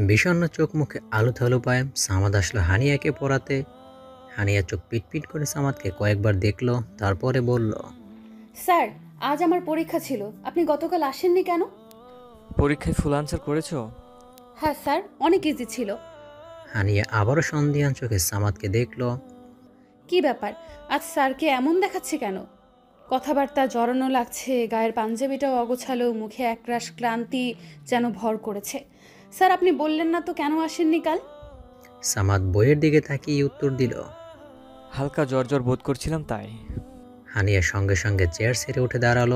বিষণ্ণ চোখ মুখে আলু থালু পায় সামাদ আসলো হানিয়াকে পড়াতে। হানিয়া চোখ পিটপিট করে সামাদকে কয়েকবার দেখলো, তারপরে বলল, স্যার, আজ আমার পরীক্ষা ছিল, আপনি গতকাল আসেননি কেন? পরীক্ষায় ফুল আনসার করেছো? হ্যাঁ স্যার, অনেক ইজি ছিল। হানিয়া আবারও সন্ধিহান চোখে সামাদকে দেখলো। কি ব্যাপার, আজ স্যারকে এমন দেখাচ্ছে কেন? কথাবার্তা জড়ানো লাগছে, গায়ের পাঞ্জাবিটাও অগোছালো, মুখে একরাশ ক্লান্তি যেন ভর করেছে। স্যার, আপনি বললেন না তো কেন আসেননি কাল? সামাদ বইয়ের দিকে তাকিয়ে উত্তর দিল। হালকা জ্বর জ্বর বোধ করছিলাম তাই। হানিয়া সঙ্গে সঙ্গে চেয়ার ছেড়ে উঠে দাঁড়ালো।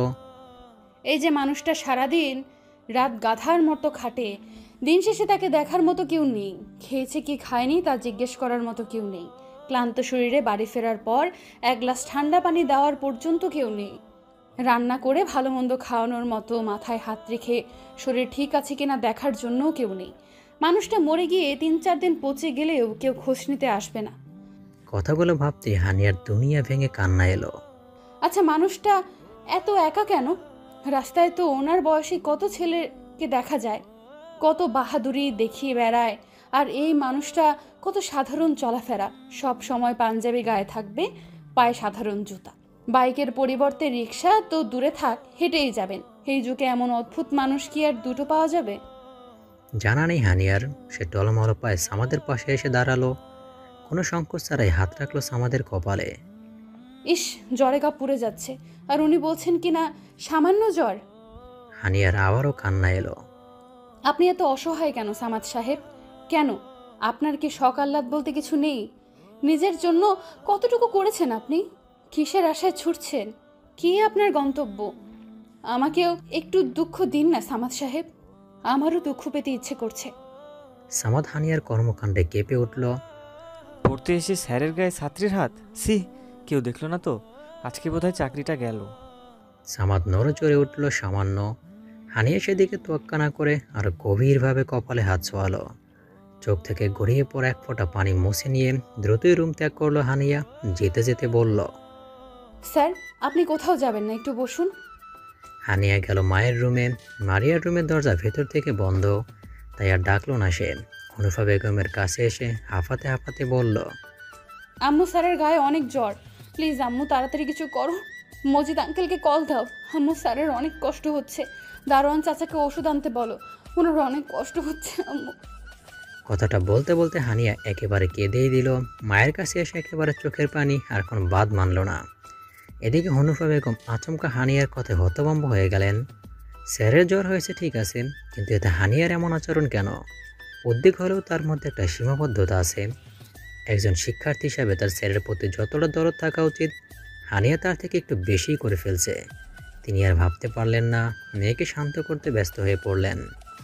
এই যে মানুষটা সারাদিন রাত গাধার মতো খাটে, দিন শেষে তাকে দেখার মতো কেউ নেই, খেয়েছে কি খায়নি তা জিজ্ঞেস করার মতো কেউ নেই, ক্লান্ত শরীরে বাড়ি ফেরার পর এক গ্লাস ঠান্ডা পানি দেওয়ার পর্যন্ত কেউ নেই, রান্না করে ভালো মন্দ খাওয়ানোর মতো মাথায় হাত রেখে শরীর ঠিক আছে কিনা দেখার জন্যও কেউ নেই। মানুষটা মরে গিয়ে ৩-৪ দিন পচে গেলেও কেউ খোঁজ নিতে আসবে না। কথাগুলো ভাবতে হানিয়ার দুনিয়া ভেঙে কান্না এলো। আচ্ছা, মানুষটা এত একা কেন? রাস্তায় তো ওনার বয়সী কত ছেলেকে দেখা যায়, কত বাহাদুরি দেখিয়ে বেড়ায়, আর এই মানুষটা কত সাধারণ চলাফেরা, সব সময় পাঞ্জাবি গায়ে থাকবে, পায়ে সাধারণ জুতা, বাইকের পরিবর্তে রিক্সা তো দূরে থাক, হেঁটেই যাবেন। এই যুগে এমন অদ্ভুত মানুষ কি আর দুটো পাওয়া যাবে? জানা নেই হানিয়ার। সে টলমল পায়ে সামাদের পাশে এসে দাঁড়ালো, কোনো সংকোচ ছাড়াই হাত রাখলো সামাদের কপালে। ইস, জ্বরে গা পুড়ে যাচ্ছে, আর উনি বলছেন কিনা সামান্য জ্বর। হানিয়ার আবারও কান্না এলো। আপনি এত অসহায় কেন সামাদ সাহেব? কেন, আপনার কি শখ আহ্লাদ বলতে কিছু নেই? নিজের জন্য কতটুকু করেছেন আপনি? কিসের আশায় ছুটছেন? কি আপনার গন্তব্য? আমাকেও একটু দুঃখ দিন না সামাদ সাহেব, আমারও দুঃখ পেতে ইচ্ছে করছে। সামাদ হানিয়ার কর্মকাণ্ডে কেঁপে উঠল। পড়তে এসে স্যারের গায়ে ছাত্রীর হাত, সি, কেউ দেখলো না তো? আজকে বোধহয় চাকরিটা গেল। সামাদ নড়ে চড়ে উঠল সামান্য। হানিয়া সেদিকে তোয়াক্কা না করে আর গভীরভাবে কপালে হাত ছোয়ালো। চোখ থেকে গড়িয়ে পড়া এক ফোঁটা পানি মুছে নিয়ে দ্রুতই রুম ত্যাগ করলো হানিয়া। যেতে যেতে বলল, স্যার, আপনি কোথাও যাবেন না, একটু বসুন। হানিয়া গেল মায়ের রুমে। মারিয়ার রুমের দরজা ভেতর থেকে বন্ধ, তাই আর ডাকলো না সে। হনুফা বেগমের কাছে এসে হাঁপাতে হাঁপাতে বলল, আম্মু স্যারের গায়ে অনেক জ্বর, প্লিজ আম্মু তাড়াতাড়ি কিছু করো। মজিদ আঙ্কেলকে কল দাও, আম্মু স্যারের অনেক কষ্ট হচ্ছে। দারোয়ান চাচাকে ওষুধ আনতে বলো, ওনার অনেক কষ্ট হচ্ছে আম্মু। কথাটা বলতে বলতে হানিয়া একেবারে কেঁদেই দিল। মায়ের কাছে এসে একেবারে চোখের পানি, আর কোনো বাদ মানল না। এদিকে হনুফা বেগম আচমকা হানিয়ার কথায় হতভম্ব হয়ে গেলেন। স্যারের জ্বর হয়েছে ঠিক আছে, কিন্তু এতে হানিয়ার এমন আচরণ কেন? উদ্বেগ হলেও তার মধ্যে একটা সীমাবদ্ধতা আছে। একজন শিক্ষার্থী হিসাবে তার স্যারের প্রতি যতটা দরদ থাকা উচিত, হানিয়া তার থেকে একটু বেশিই করে ফেলছে। তিনি আর ভাবতে পারলেন না, মেয়েকে শান্ত করতে ব্যস্ত হয়ে পড়লেন।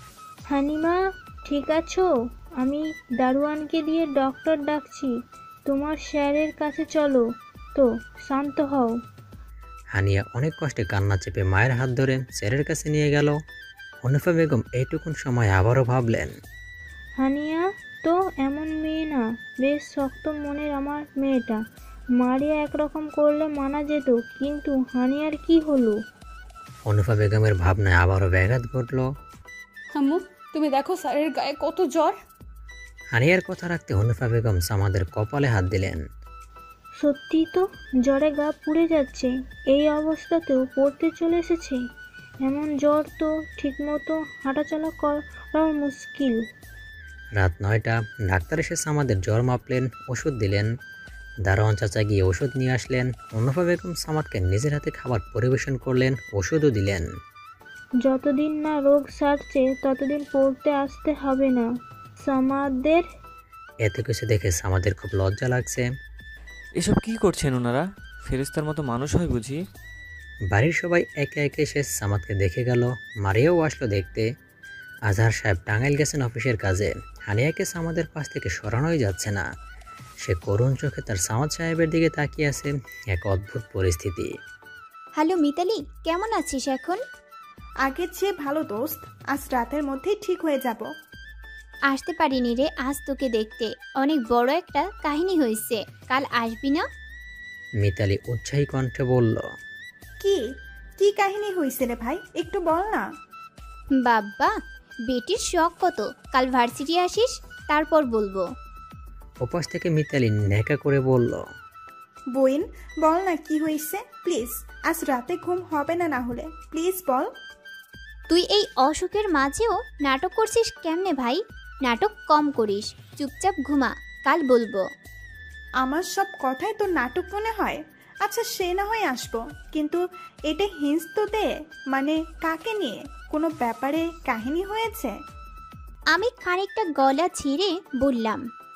হানিমা, ঠিক আছো? আমি দারোয়ানকে দিয়ে ডক্টর ডাকছি, তোমার স্যারের কাছে চলো তো, শান্ত হও। হানিয়া অনেক কষ্টে কান্না চেপে মায়ের হাত ধরে স্যারের কাছে নিয়ে গেল। হনিফা বেগম এইটুকুন সময় আবারও ভাবলেন, হানিয়া তো এমন মেয়ে না, বেশ শক্ত মনের আমার মেয়েটা। মারিয়া একরকম করলে মানা যেত, কিন্তু হানিয়ার কি হলো? হনিফা বেগমের ভাবনায় আবারও ব্যাঘাত ঘটল। আম্মু, তুমি দেখো স্যারের গায়ে কত জ্বর। হানিয়ার কথা রাখতে হনিফা বেগম সামাদের কপালে হাত দিলেন। সত্যি তো, জ্বরে গা পুড়ে যাচ্ছে, এই অবস্থাতেও পড়তে চলে এসেছে। এমন জ্বর তো ঠিকমতো হাঁটাচলা করা মুশকিল। রাত 9টা, ডাক্তার এসে সামাদের জ্বর মাপলেন, ওষুধ দিলেন। দারোয়ান চাচা গিয়ে ওষুধ নিয়ে আসলেন। হনিফা বেগম সামাদকে নিজের হাতে খাবার পরিবেশন করলেন, ওষুধও দিলেন। যতদিন না রোগ সারছে ততদিন পড়তে আসতে হবে না সামাদের। এত কিছু দেখে সামাদের খুব লজ্জা লাগছে। এসব কি করছেন ওনারা? ফেরেশতার মতো মানুষ হয় বুঝি? বাড়ির সবাই একে একে এসে সামাদকে দেখে গেল। মারিয়াও আসলো দেখতে। আজহার সাহেব টাঙ্গাইল গেছেন অফিসের কাজে। হানিয়াকে সামাদের পাশ থেকে সরানোই যাচ্ছে না। সে করুণ চোখে তার সামাদ সাহেবের দিকে তাকিয়ে আছে। এক অদ্ভুত পরিস্থিতি। হ্যালো মিতালি, কেমন আছিস এখন? আগের চেয়ে ভালো দোস্ত, আজ রাতের মধ্যেই ঠিক হয়ে যাব। আসতে পারিনি রে আজ তোকে দেখতে, অনেক বড় একটা কাহিনী হয়েছে, কাল আসবি না? মিতালি উৎসাহী কণ্ঠে বলল, কি কি কাহিনী হয়েছে রে ভাই, একটু বল না। বাব্বা, বেটির শখ কত, কাল ভার্সিটি আসিস, তারপর বলবো। ওপাশ থেকে মিতালি ন্যাকা করে বলল, বইন বল না কি হয়েছে প্লিজ, আজ রাতে ঘুম হবে না, না হলে প্লিজ বল। তুই এই অসুখের মাঝেও নাটক করছিস কেমনে ভাই? নাটক কম করিস, চুপচাপ ঘুমা, কাল বলবো। আমার সব কথাই তোর নাটক মনে হয়? আচ্ছা সে না হয় আসবো, কিন্তু এটা হিন্স তো দে, মানে কাকে নিয়ে, কোনো ব্যাপারে কাহিনী হয়েছে? আমি খানিকটা গলা ছিঁড়ে বললাম,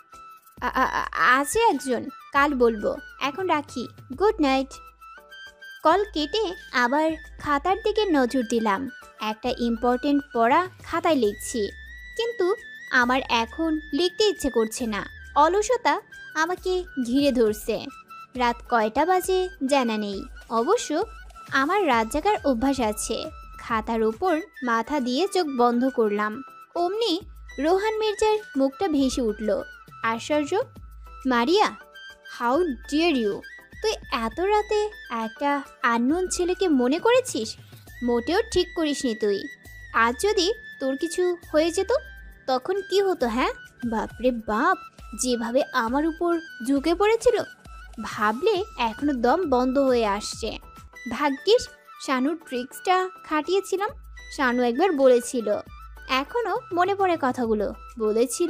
আছে একজন, কাল বলবো, এখন রাখি, গুড নাইট। কল কেটে আবার খাতার দিকে নজর দিলাম। একটা ইম্পর্টেন্ট পড়া খাতায় লিখছি, কিন্তু আমার এখন লিখতে ইচ্ছে করছে না। অলসতা আমাকে ঘিরে ধরছে। রাত কয়টা বাজে জানা নেই। অবশ্য আমার রাত জাগার অভ্যাস আছে। খাতার উপর মাথা দিয়ে চোখ বন্ধ করলাম। অমনি রোহান মির্জার মুখটা ভেসে উঠল। আশ্চর্য, মারিয়া, হাউ ডিয়ার ইউ, তুই এত রাতে একটা আননোন ছেলেকে মনে করেছিস? মোটেও ঠিক করিসনি তুই। আজ যদি তোর কিছু হয়ে যেত তখন কি হতো? হ্যাঁ, বাপরে বাপ, যেভাবে আমার উপর ঝুঁকে পড়েছিল ভাবলে এখনো দম বন্ধ হয়ে আসছে। ভাগ্যিস শানুর ট্রিক্সটা খাটিয়েছিলাম। শানু একবার বলেছিল, এখনো মনে পড়ে কথাগুলো, বলেছিল,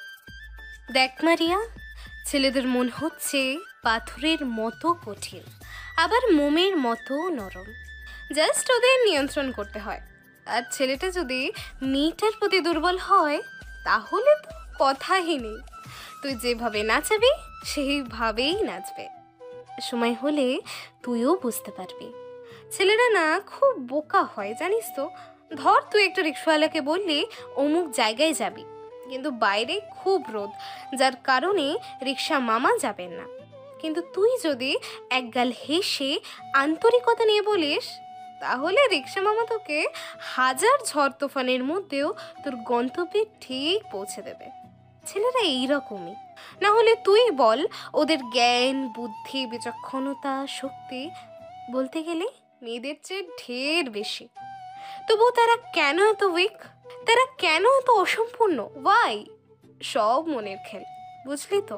দেখ মারিয়া, ছেলেদের মন হচ্ছে পাথরের মতো কঠিন, আবার মোমের মতো নরম। জাস্ট ওদের নিয়ন্ত্রণ করতে হয়। আর ছেলেটা যদি মেয়েটার প্রতি দুর্বল হয় তাহলে তো কথাই নেই। তুই যেভাবে নাচাবি সেইভাবেই নাচবে। সময় হলে তুইও বুঝতে পারবি। ছেলেরা না খুব বোকা হয় জানিস তো। ধর তুই একটা রিক্সাওয়ালাকে বললি অমুক জায়গায় যাবি, কিন্তু বাইরে খুব রোদ, যার কারণে রিক্সা মামা যাবেন না। কিন্তু তুই যদি একগাল হেসে আন্তরিকতা নিয়ে বলিস, তাহলে রিক্সা মামা তোকে হাজার ঝড় তুফানের মধ্যেও তোর গন্তব্যে ঠিক পৌঁছে দেবে। ছেলেরা এইরকমই। না হলে তুই বল, ওদের জ্ঞান, বুদ্ধি, বিচক্ষণতা, শক্তি বলতে গেলে মেয়েদের চেয়ে ঢের বেশি। তবু তারা কেন এত উইক? তারা কেন এত অসম্পূর্ণ? ওয়াই? সব মনের খেল, বুঝলি তো?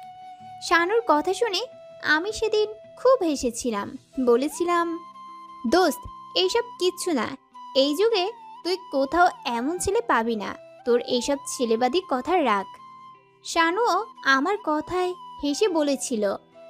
শানুর কথা শুনে আমি সেদিন খুব হেসেছিলাম। বলেছিলাম, দোস্ত, এইসব কিচ্ছু না। এই যুগে তুই কোথাও এমন ছেলে পাবি না। তোর এইসব ছেলেবাদী কথা রাখ। শানুও আমার কথায় হেসে বলেছিল,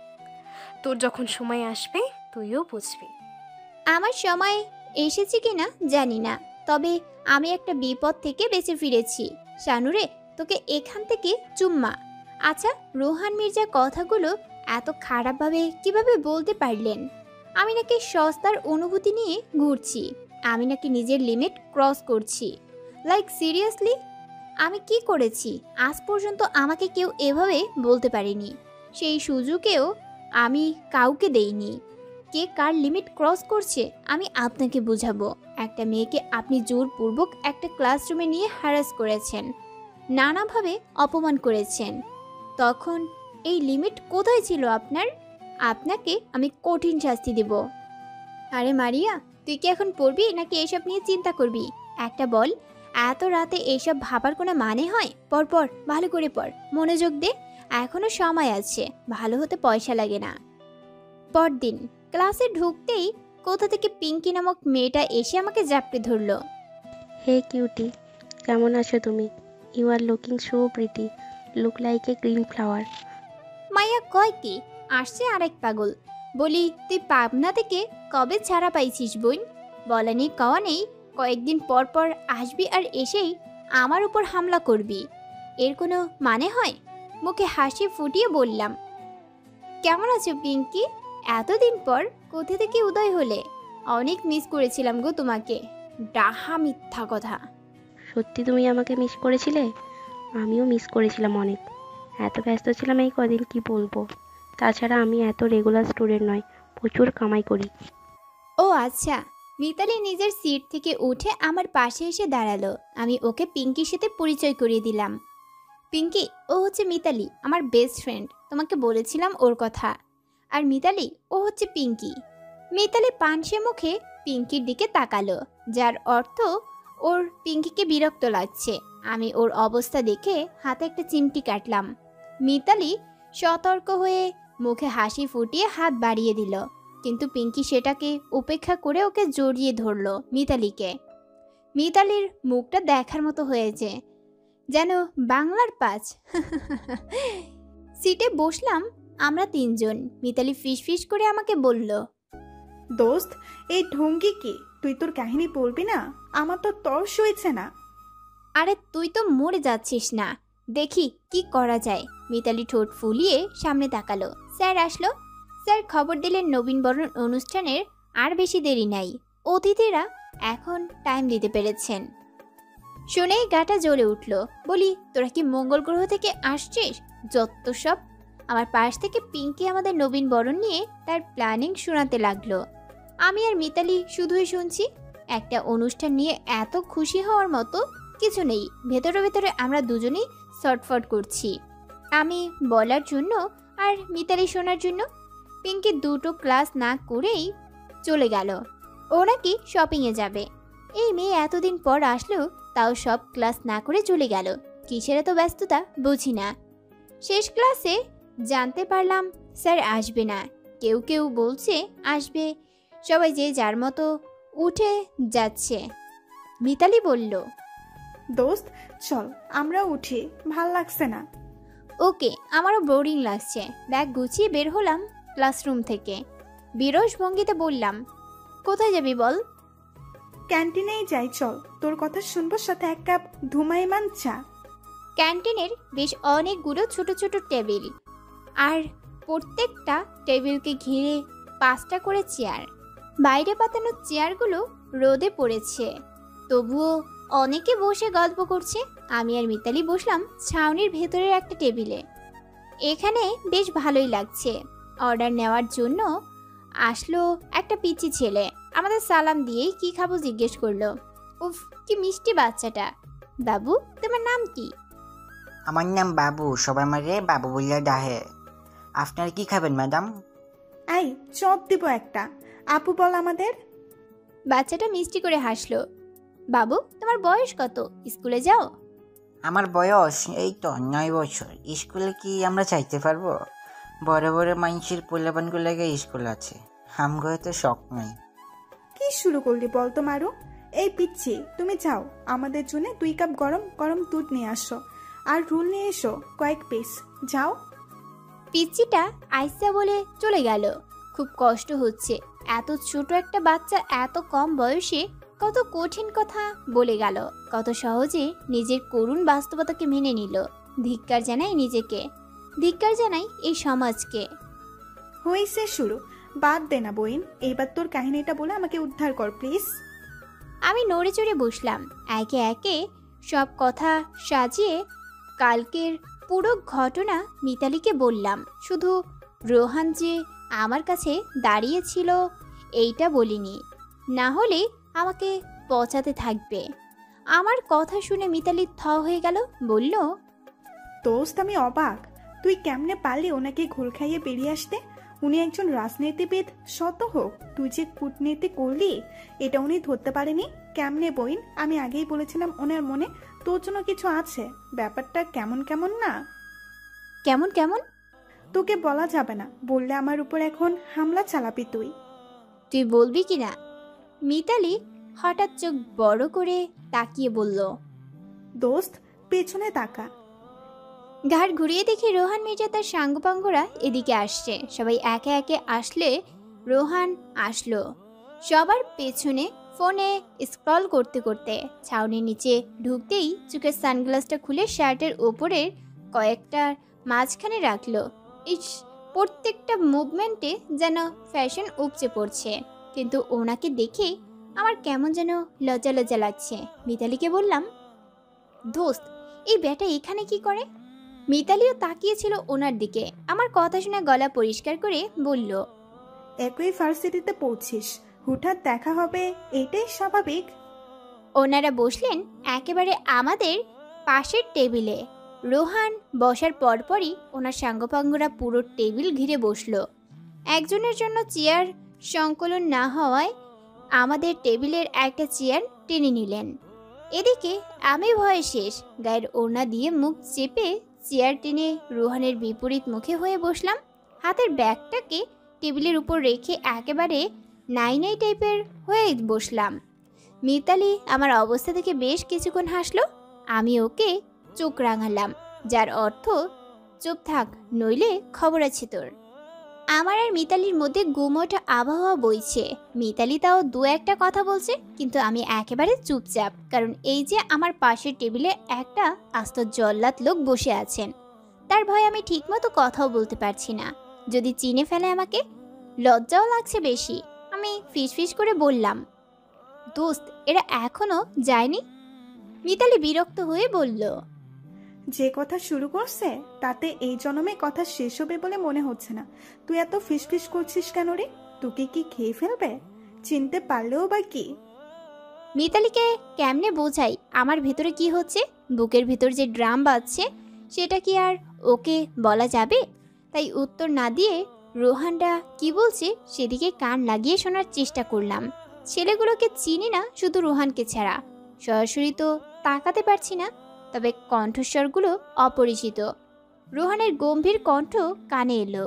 তোর যখন সময় আসবে তুইও বুঝবি। আমার সময় এসেছে কিনা জানি না, তবে আমি একটা বিপদ থেকে বেঁচে ফিরেছি। শানুরে, তোকে এখান থেকে চুম্মা। আচ্ছা, রোহান মির্জা কথাগুলো এত খারাপভাবে কিভাবে বলতে পারলেন? আমি নাকি সস্তার অনুভূতি নিয়ে ঘুরছি, আমি নাকি নিজের লিমিট ক্রস করছি। লাইক সিরিয়াসলি, আমি কি করেছি? আজ পর্যন্ত আমাকে কেউ এভাবে বলতে পারেনি। সেই সুযোগেও আমি কাউকে দেইনি। কে কার লিমিট ক্রস করছে আমি আপনাকে বুঝাবো। একটা মেয়েকে আপনি জোরপূর্বক একটা ক্লাসরুমে নিয়ে হ্যারাস করেছেন, নানাভাবে অপমান করেছেন। তখন এই লিমিট কোথায় ছিল আপনার? আপনাকে আমি কঠিন শাস্তি দেব। আরে মারিয়া, তুই কি এখন পড়বি নাকি এসব নিয়ে চিন্তা করবি? একটা বল, এত রাতে এইসব ভাবার কোনো মানে হয়? পড় পড়, ভালো করে পড়, মনোযোগ দে, এখনো সময় আছে, ভালো হতে পয়সা লাগে না। পরদিন ক্লাসে ঢুকতেই কোথা থেকে পিঙ্কি নামক মেয়েটা এসে আমাকে জাপটে ধরলো। হে কিউটি, কেমন আছো তুমি? You are looking so pretty, look like a green flower. মাইয়া কয় কি? আসছে আরেক পাগল। বলি, তুই পাবনা থেকে কবে ছাড়া পাইছিস বোন? বলা নেই কওয়া নেই, কয়েকদিন পর পর আসবি আর এসেই আমার উপর হামলা করবি। এর কোনো মানে হয়? মুখে হাসি ফুটিয়ে বললাম, কেমন আছো পিঙ্কি? এতদিন পর কোথা থেকে উদয় হলে? অনেক মিস করেছিলাম গো তোমাকে। ডাহা মিথ্যা কথা। সত্যি তুমি আমাকে মিস করেছিলে? আমিও মিস করেছিলাম অনেক। এত ব্যস্ত ছিলাম এই কদিন, কি বলবো। তাছাড়া আমি এত রেগুলার স্টুডেন্ট নয়, প্রচুর কামাই করি। ও আচ্ছা। মিতালি নিজের সিট থেকে উঠে আমার পাশে এসে দাঁড়ালো। আমি ওকে পিঙ্কির সাথে পরিচয় করিয়ে দিলাম। পিঙ্কি, ও হচ্ছে মিতালি, আমার বেস্ট ফ্রেন্ড। তোমাকে বলেছিলাম ওর কথা। আর মিতালি, ও হচ্ছে পিঙ্কি। মিতালি পানসে মুখে পিঙ্কির দিকে তাকালো, যার অর্থ ওর পিঙ্কিকে বিরক্ত লাগছে। আমি ওর অবস্থা দেখে হাতে একটা চিমটি কাটলাম। মিতালি সতর্ক হয়ে মুখে হাসি ফুটিয়ে হাত বাড়িয়ে দিল, কিন্তু পিঙ্কি সেটাকে উপেক্ষা করে ওকে জড়িয়ে ধরলো মিতালিকে। মিতালির মুখটা দেখার মতো হয়েছে, যেন বাংলার ৫। সিটে বসলাম আমরা ৩ জন। মিতালি ফিস করে আমাকে বলল, দোস্ত এই ঢঙ্গি কি? তুই তোর কাহিনী বলবি না? আমার তো তর্স হয়েছে না। আরে তুই তো মরে যাচ্ছিস না, দেখি কি করা যায়। মিতালি ঠোঁট ফুলিয়ে সামনে তাকালো। স্যার আসলো। স্যার খবর দিলেন নবীনবরণ অনুষ্ঠানের আর বেশি দেরি নাই, অতিথিরা এখন টাইম দিতে পেরেছেন। শুনেই গাটা জ্বলে উঠল। বলি, তোরা কি মঙ্গল গ্রহ থেকে আসছিস? যত সব। আমার পাশ থেকে পিঙ্কি আমাদের নবীনবরণ নিয়ে তার প্ল্যানিং শোনাতে লাগলো। আমি আর মিতালি শুধুই শুনছি। একটা অনুষ্ঠান নিয়ে এত খুশি হওয়ার মতো কিছু নেই। ভেতরে ভেতরে আমরা দুজনেই শর্টফট করছি, আমি বলার জন্য আর মিতালি শোনার জন্য। পিঙ্কি 2টো ক্লাস না করেই চলে গেল। ও নাকি শপিংয়ে যাবে। এই মেয়ে এতদিন পর আসলেও তাও সব ক্লাস না করে চলে গেল। কিসের এত ব্যস্ততা বুঝি না। শেষ ক্লাসে জানতে পারলাম স্যার আসবে না। কেউ কেউ বলছে আসবে। সবাই যে যার মতো উঠে যাচ্ছে। মিতালি বলল, দোস্ত চল আমরা উঠি, ভাল লাগছে না। ওকে, আমারও বোরিং লাগছে। ব্যাগ গুছিয়ে বের হলাম ক্লাসরুম থেকে। বিরস ভঙ্গিতে বললাম, কোথায় যাবি বল? ক্যান্টিনেই যাই চল, তোর কথা শুনবো, সাথে 1 কাপ ধুমাইমান চা। ক্যান্টিনের বেশ অনেকগুলো ছোট ছোট টেবিল, আর প্রত্যেকটা টেবিলকে ঘিরে 5টা করে চেয়ার। বাইরে পাতানো চেয়ারগুলো রোদে পড়েছে, তবুও অনেকে বসে গল্প করছে। আমি আর মিতালি বসলাম ছাউনির ভেতরের একটা টেবিলে। এখানে বেশ ভালোই লাগছে। অর্ডার নেওয়ার জন্য আসলো একটা পিচ্চি ছেলে। আমাদের সালাম দিয়েই কি খাবো জিজ্ঞেস করলো। উফ, কি মিষ্টি বাচ্চাটা। বাবু, তোমার নাম কি? আমার নাম বাবু, সবাই আমারে বাবু বলিয়া ডাহে। আপনার কি খাবেন ম্যাডাম? এই চপ দিব একটা। আপু বল আমাদের। বাচ্চাটা মিষ্টি করে হাসলো। বাবু, তোমার বয়স কত? স্কুলে যাও? আমার বয়স এই তো 9 বছর। স্কুলে কি আমরা চাইতে পারবো? বড় বড় মানুষের পোলাপানগুলোকে স্কুল আছে, আমগো তো শখ নাই। কি শুরু করলি বল তো মারু। এই পিচ্ছি, তুমি যাও, আমাদের জন্য 2 কাপ গরম গরম দুধ নিয়ে আসো, আর রুল নিয়ে এসো কয়েক পিস। যাও। পিচ্চিটা আইসা বলে চলে গেল। খুব কষ্ট হচ্ছে। এত ছোট একটা বাচ্চা এত কম বয়সে কত কঠিন কথা বলে গেল, কত সহজে নিজের করুণ বাস্তবতাকে মেনে নিল। ধিক্কার জানাই নিজেকে, ধিক্কার জানাই এই সমাজকে। হয়েছে শুরু, বাদ দে না বইন। এইবার তোর কাহিনীটা বলে আমাকে উদ্ধার কর প্লিজ। আমি নড়ে চড়ে বসলাম। একে একে সব কথা সাজিয়ে কালকের পুরো ঘটনা মিতালিকে বললাম। শুধু রোহান যে আমার কাছে দাঁড়িয়েছিল এইটা বলিনি, না হলে আমাকে পচাতে থাকবে। আমার কথা শুনে মিতালি থ হয়ে গেল, বলল, দোস্ত আমি অবাক, তুই কেমনে পারলি ওনাকে ঘোল খাইয়ে বেরিয়ে আসতে? উনি একজন রাজনীতিবিদ, শত হোক তুই যে কূটনীতি করলি এটা উনি ধরতে পারেনি। কেমনে বইন? আমি আগেই বলেছিলাম ওনার মনে তোর জন্য কিছু আছে। ব্যাপারটা কেমন কেমন না? কেমন কেমন? তোকে বলা যাবে না, বললে আমার উপর এখন হামলা চালাবি তুই। তুই বলবি কি না? মিতালি হঠাৎ চোখ বড় করে তাকিয়ে বলল, দোস্ত পেছনে তাকা। ঘাড় ঘুরিয়ে দেখি রোহান মির্জা তার সাঙ্গপাঙ্গরা এদিকে আসছে। সবাই একে একে আসলে রোহান আসলো সবার পেছনে, ফোনে স্ক্রল করতে করতে। ছাউনির নিচে ঢুকতেই চোখের সানগ্লাসটা খুলে শার্টের ওপরের কয়েকটার মাঝখানে রাখলো। ইস, প্রত্যেকটা মুভমেন্টে যেন ফ্যাশন উপচে পড়ছে। কিন্তু ওনাকে দেখে আমার কেমন যেন লজ্জা লজ্জা লাগছে। মিতালিকে বললাম, দোস্ত এই ব্যাটা এখানে কি করে? মিতালিও তাকিয়েছিল ওনার দিকে। আমার কথা শুনে গলা পরিষ্কার করে বলল, একই ভার্সিটিতে পড়ছিস, হুঠাৎ দেখা হবে এটাই স্বাভাবিক। ওনারা বসলেন একেবারে আমাদের পাশের টেবিলে। রোহান বসার পরপরই ওনার সাঙ্গপাঙ্গরা পুরো টেবিল ঘিরে বসলো। একজনের জন্য চেয়ার সংকলন না হওয়ায় আমাদের টেবিলের একটা চেয়ার টেনে নিলেন। এদিকে আমি ভয়ে শেষ, গায়ের ওড়না দিয়ে মুখ চেপে চেয়ার টেনে রোহানের বিপরীত মুখে হয়ে বসলাম। হাতের ব্যাগটাকে টেবিলের উপর রেখে একেবারে নাই নাই টাইপের হয়ে বসলাম। মিতালি আমার অবস্থা থেকে বেশ কিছুক্ষণ হাসলো। আমি ওকে চোখ রাঙালাম, যার অর্থ চুপ থাক, নইলে খবর আছে তোর। আমার আর মিতালির মধ্যে গুমোটা আবহাওয়া বইছে। মিতালি তাও দু একটা কথা বলছে, কিন্তু আমি একেবারে চুপচাপ, কারণ এই যে আমার পাশের টেবিলে একটা আস্ত জল্লাদ লোক বসে আছেন, তার ভয়ে আমি ঠিকমতো কথাও বলতে পারছি না। যদি চিনে ফেলে আমাকে, লজ্জাও লাগছে বেশি। আমি ফিসফিস করে বললাম, দোস্ত এরা এখনো যায়নি। মিতালি বিরক্ত হয়ে বলল, যে কথা শুরু করছে তাতে এই জন্মে কথা শেষ হবে বলে মনে হচ্ছে না। তুই এত ফিসফিস করছিস কেন রে? তোকে কি খেয়ে ফেলবে? চিনতে পারলেও বা কি? মিতালিকে কেমনে বোঝাই আমার ভেতরে কি হচ্ছে? বুকের ভেতর যে ড্রাম বাজছে সেটা কি আর ওকে বলা যাবে? তাই উত্তর না দিয়ে রোহানরা কি বলছে সেদিকে কান লাগিয়ে শোনার চেষ্টা করলাম। ছেলেগুলোকে চিনি না শুধু রোহানকে ছাড়া, সরাসরি তো তাকাতে পারছি না, তবে কণ্ঠস্বরগুলো অপরিচিত। রোহানের গম্ভীর কণ্ঠ কানে এলো,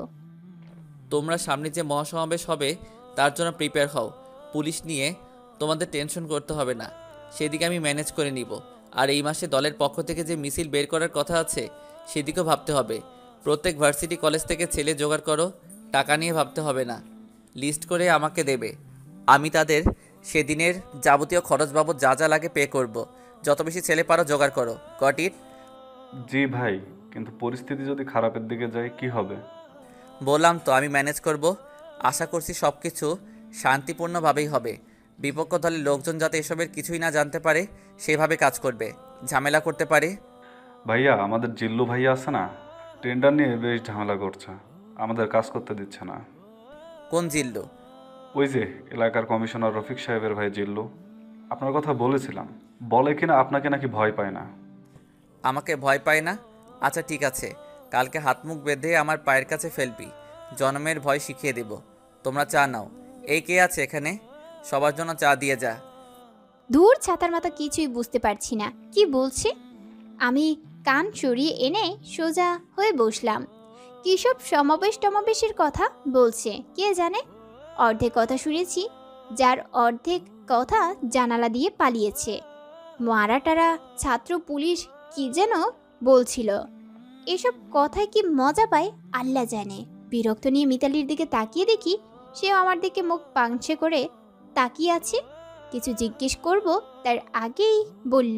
তোমরা সামনে যে মহাসমাবেশ হবে তার জন্য প্রিপেয়ার হও। পুলিশ নিয়ে তোমাদের টেনশন করতে হবে না, সেদিকে আমি ম্যানেজ করে নিব। আর এই মাসে দলের পক্ষ থেকে যে মিছিল বের করার কথা আছে সেদিকেও ভাবতে হবে। প্রত্যেক ভার্সিটি কলেজ থেকে ছেলে জোগাড় করো, টাকা নিয়ে ভাবতে হবে না, লিস্ট করে আমাকে দেবে। আমি তাদের সেদিনের যাবতীয় খরচ বাবদ যা যা লাগে পে করব। যত বেশি ছেলে পারো জোগাড় করো। Got it? জি ভাই, কিন্তু পরিস্থিতি যদি খারাপের দিকে যায় কি হবে? বললাম তো আমি ম্যানেজ করব। আশা করছি সব কিছু শান্তিপূর্ণভাবেই হবে। বিপক্ষ দলের লোকজন যাতে এসবের কিছুই না জানতে পারে সেভাবে কাজ করবে, ঝামেলা করতে পারে। ভাইয়া, আমাদের জিল্লু ভাইয়া আছে না, টেন্ডার নিয়ে বেশ ঝামেলা করছে, আমাদের কাজ করতে দিচ্ছে না। কোন জিল্লু? ওই যে এলাকার কমিশনার রফিক সাহেবের ভাই জিল্লু, আপনার কথা বলেছিলাম। বলে কিনা আপনাকে নাকি ভয় পায় না। আমাকে ভয় পায় না? আচ্ছা ঠিক আছে, কালকে হাত মুখ বেঁধে আমার পায়ের কাছে ফেলবি, জন্মের ভয় শিখিয়ে দেব। তোমরা চা নাও। এই কে আছে এখানে? সবার জন্য চা দিয়ে যা। দূর ছাতার মাথা কিছুই বুঝতে পারছি না কি বলছে। আমি কান সরিয়ে এনে সোজা হয়ে বসলাম। কিসব সমাবেশের কথা বলছে কে জানে। অর্ধেক কথা শুনেছি, যার অর্ধেক কথা জানালা দিয়ে পালিয়েছে। মারাটারা ছাত্র পুলিশ কি যেন বলছিল। এসব কথায় কি মজা পায় আল্লাহ জানে। বিরক্ত নিয়ে মিতালির দিকে তাকিয়ে দেখি সেও আমার দিকে মুখ পাংছে করে তাকিয়ে আছে। কিছু জিজ্ঞেস করব তার আগেই বলল,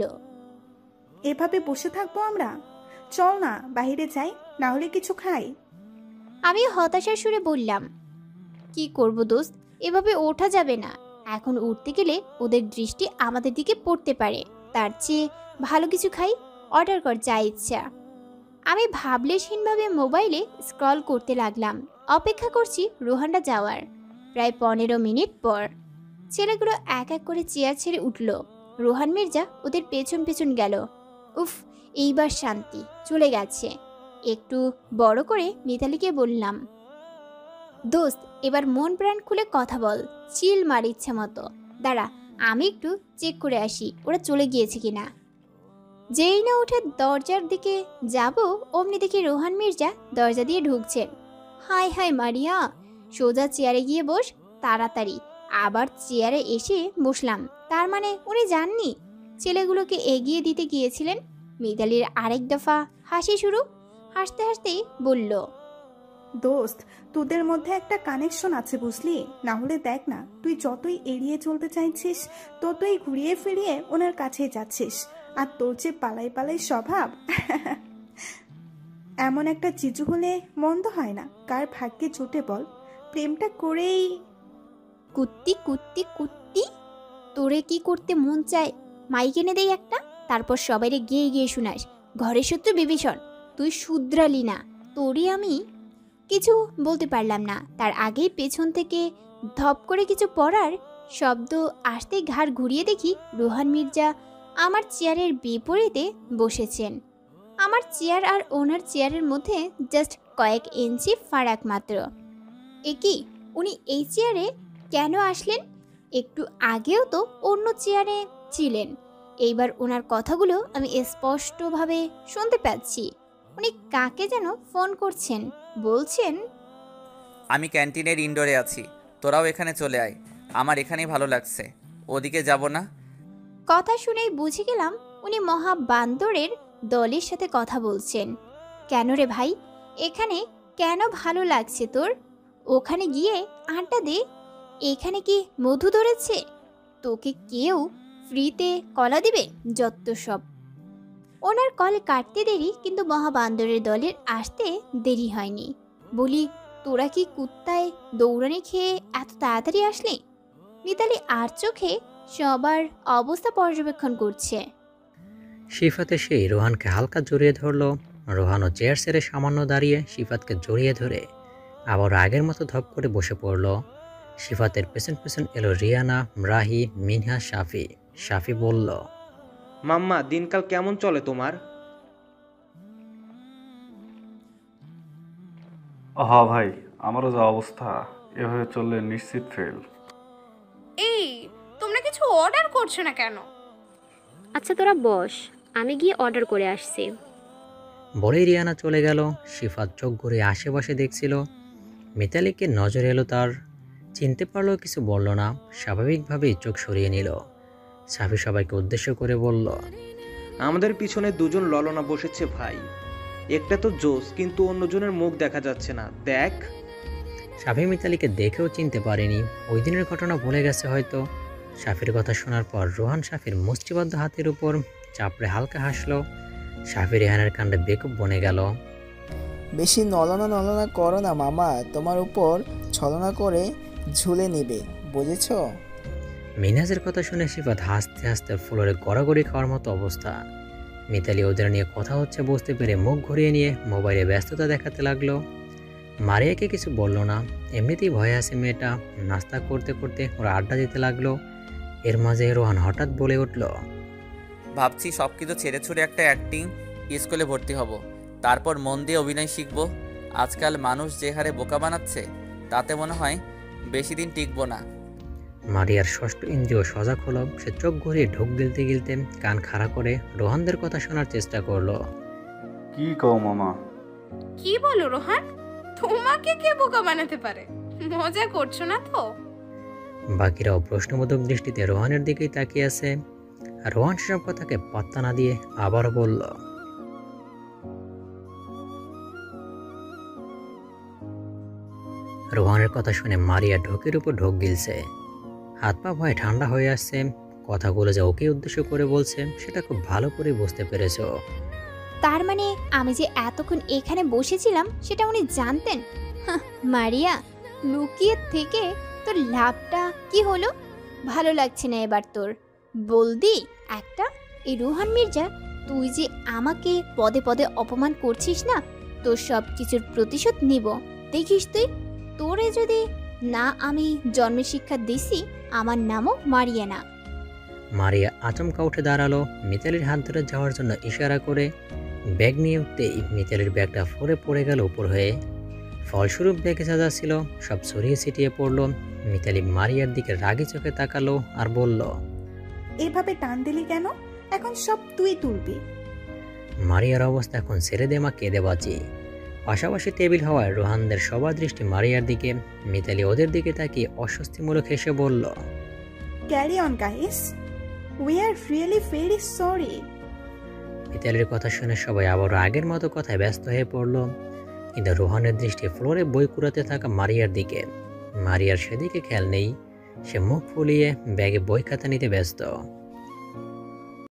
এভাবে বসে থাকবো আমরা? চল না বাইরে যাই, না হলে কিছু খাই। আমি হতাশার সুরে বললাম, কি করব দোস্ত, এভাবে ওঠা যাবে না। এখন উঠতে গেলে ওদের দৃষ্টি আমাদের দিকে পড়তে পারে। তার চেয়ে ভালো কিছু খাই, অর্ডার কর যা ইচ্ছা। আমি ভাবলেশহীনভাবে মোবাইলে স্ক্রল করতে লাগলাম। অপেক্ষা করছি রোহানরা যাওয়ার। প্রায় 15 মিনিট পর ছেলেগুলো এক এক করে চেয়ার ছেড়ে উঠল। রোহান মির্জা ওদের পেছন পেছন গেল। উফ, এইবার শান্তি, চলে গেছে। একটু বড় করে মিতালিকে বললাম, দোস্ত এবার মন প্রাণ খুলে কথা বল, চিল মার ইচ্ছে মতো। দাঁড়া, আমি একটু চেক করে আসি ওরা চলে গিয়েছে কিনা। যেই না উঠে দরজার দিকে যাব, অমনি দেখি রোহান মির্জা দরজা দিয়ে ঢুকছেন। হাই হাই মারিয়া, সোজা চেয়ারে গিয়ে বস তাড়াতাড়ি। আবার চেয়ারে এসে বসলাম, তার মানে উনি যাননি। ছেলেগুলোকে এগিয়ে দিতে গিয়েছিলেন। মিতালির আরেক দফা হাসি শুরু। হাসতে হাসতেই বলল, দোস্ত তোদের মধ্যে একটা কানেকশন আছে বুঝলি। না হলে দেখ না, তুই যতই এড়িয়ে চলতে চাইছিস ততই ঘুরিয়ে ফিরিয়ে ওনার কাছে যাচ্ছিস। আর তোর যে পালাই পালাই স্বভাব, এমন একটা চিজু হলে মন্দ হয় না। কার ভাগ্যে জুটে বল? প্রেমটা করেই। কুত্তি কুত্তি কুত্তি, তোরে কি করতে মন চায় মাইক এনে দেই একটা, তারপর সবাইরে গিয়ে গিয়ে শোনাস ঘরের শত্রু বিভীষণ। তুই শুধরালি না। তোরই আমি কিছু বলতে পারলাম না, তার আগেই পেছন থেকে ধপ করে কিছু পড়ার শব্দ আসতেই ঘাড় ঘুরিয়ে দেখি রোহান মির্জা আমার চেয়ারের বিপরীতে বসেছেন। আমার চেয়ার আর ওনার চেয়ারের মধ্যে জাস্ট কয়েক ইঞ্চি ফারাক মাত্র। কি, উনি এই চেয়ারে কেন আসলেন? একটু আগেও তো অন্য চেয়ারে ছিলেন। এইবার ওনার কথাগুলো আমি স্পষ্টভাবে শুনতে পাচ্ছি। উনি কাকে যেন ফোন করছেন, বলছেন, আমি ক্যান্টিনের ইনডোরে আছি, তোরাও এখানে চলে আয়, আমার এখানেই ভালো লাগছে, ওদিকে যাব না। কথা শুনেই বুঝে গেলাম উনি মহা বান্দরের দলের সাথে কথা বলছেন। কেন রে ভাই, এখানে কেন ভালো লাগছে তোর? ওখানে গিয়ে আড্ডা দে। এখানে কি মধু ধরেছে? তোকে কেউ ফ্রিতে কলা দিবে? যত সব। ওনার কল কাটতে দেরি, কিন্তু মহাবান্দরের দলের আসতে দেরি হয়নি। বলি, তোরা কি কুত্তায় দৌড়ানি খেয়ে এত তাড়াতাড়ি আসলি? মিতালি আর চোখে সবার অবস্থা পর্যবেক্ষণ করছে। শিফাতে সেই রোহানকে হালকা জড়িয়ে ধরলো। রোহানও চেয়ার ছেড়ে সামান্য দাঁড়িয়ে শিফাতকে জড়িয়ে ধরে আবার আগের মতো ধপ করে বসে পড়ল। শিফাতের পেছন পেছন এলো রিয়ানা, রাহি, মিনহা, শাফি। শাফি বলল, মাম্মা, দিনকাল কেমন চলে তোমার? হ্যাঁ ভাই, আমারও যা অবস্থা, এভাবে চললে নিশ্চিত ফেল। এই, তোমরা কিছু অর্ডার করছো না কেন? আচ্ছা তোরা বস, আমি গিয়ে অর্ডার করে আসছি। বলেই রিয়ানা চলে গেল। শিফাত চোখ ঘুরে আশেপাশে দেখছিল। মিতালিকে নজর এলো তার, চিনতে পারলেও কিছু বলল না, স্বাভাবিকভাবেই চোখ সরিয়ে নিল। শাফি সবাইকে উদ্দেশ্য করে বলল, আমাদের পিছনে দুজন ললনা বসেছে ভাই। একটা তো জোস, কিন্তু অন্যজনের মুখ দেখা যাচ্ছে না, দেখ। শাফি মিতালিকে দেখেও চিনতে পারেনি, ওই দিনের ঘটনা ভুলে গেছে হয়তো। শাফির কথা শোনার পর রোহান শাফির মুষ্টিবদ্ধ হাতের উপর চাপড়ে হালকা হাসলো। শাফি রেহানের কাণ্ডে বেকুব বনে গেল। বেশি নলনা করো না মামা, তোমার উপর ছলনা করে ঝুলে নেবে, বুঝেছ? মিনাজের কথা শুনে শিফাত হাসতে হাসতে ফ্লোরে গড়াগড়ি খাওয়ার মতো অবস্থা। মিতালি ওদের নিয়ে কথা হচ্ছে বুঝতে পেরে মুখ ঘুরিয়ে নিয়ে মোবাইলে ব্যস্ততা দেখাতে লাগলো। মারিয়াকে কিছু বলল না, এমনিতেই ভয়ে আছে মেয়েটা। নাস্তা করতে করতে ওরা আড্ডা দিতে লাগলো। এর মাঝে রোহান হঠাৎ বলে উঠল, ভাবছি সব কিছু ছেড়ে ছুড়ে একটা অ্যাক্টিং স্কুলে ভর্তি হব, তারপর মন দিয়ে অভিনয় শিখব। আজকাল মানুষ যে হারে বোকা বানাচ্ছে, তাতে মনে হয় বেশি দিন টিকবো না। মারিয়ার ষষ্ঠ ইন্দ্রিয় সজাগ হলো। সে চোখ ঘুরিয়ে ঢোক গিলতে গিলতে কান খাড়া করে রোহানদের কথা শোনার চেষ্টা করলো। কি কও মামা? কি বলো রোহান? তোমাকে কে বোকা বানাতে পারে? মজা করছো না তো? বাকিরাও প্রশ্নবোধক দৃষ্টিতে রোহানের দিকেই তাকিয়ে আছে। আর রোহান সেসব কথাকে পাত্তা না দিয়ে আবারও বলল, রোহানের কথা শুনে মারিয়া ঢোকের উপর ঢোক গিলছে। হাত পা ভয়ে ঠান্ডা হয়ে আসছে। কথাগুলো যে ওকে উদ্দেশ্য করে বলছে সেটা খুব ভালো করে বুঝতে পেরেছ। তার মানে আমি যে এতক্ষণ এখানে বসেছিলাম সেটা উনি জানতেন? মারিয়া, লুকিয়ে থেকে তোর লাভটা কি হলো? ভালো লাগছে না এবার তোর। বলদি একটা, এই রোহান মির্জা, তুই যে আমাকে পদে পদে অপমান করছিস না, তোর সব কিছুর প্রতিশোধ নিব। দেখিস তুই, তোরে যদি না আমি জন্মের শিক্ষা দিছি, আমার নামও মারিয়া না। মারিয়া আচমকা উঠে দাঁড়ালো। মিতালির হাত ধরে যাওয়ার জন্য ইশারা করে ব্যাগ নিয়ে উঠতেই মিতালির ব্যাগটা ফোরে পড়ে গেল উপর হয়ে। ফলস্বরূপ ব্যাগে যা যা ছিল সব ছড়িয়ে ছিটিয়ে পড়ল। মিতালি মারিয়ার দিকে রাগি চোখে তাকালো আর বলল, এভাবে টান দিলি কেন? এখন সব তুই তুলবি। মারিয়ার অবস্থা এখন ছেড়ে দে মা, কেঁদে বাঁচি। পাশাপাশি টেবিল হওয়ায় রোহানদের সবার দৃষ্টি মারিয়ার দিকে। মিতালি ওদের দিকে তাকিয়ে অস্বস্তিমূলক হেসে বলল, carry on guys, we are really very sorry. মিতালির কথা শুনে সবাই আবারও আগের মতো কথায় ব্যস্ত হয়ে পড়ল। কিন্তু রোহানের দৃষ্টি ফ্লোরে বই কুড়াতে থাকা মারিয়ার দিকে। মারিয়ার সেদিকে খেয়াল নেই, সে মুখ ফুলিয়ে ব্যাগে বই খাতা নিতে ব্যস্ত।